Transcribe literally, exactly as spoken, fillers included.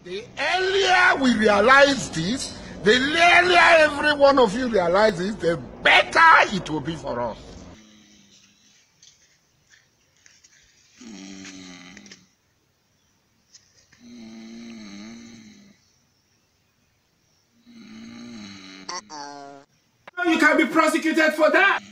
The earlier we realize this, the earlier every one of you realizes, the better it will be for us. Uh-oh. You can be prosecuted for that.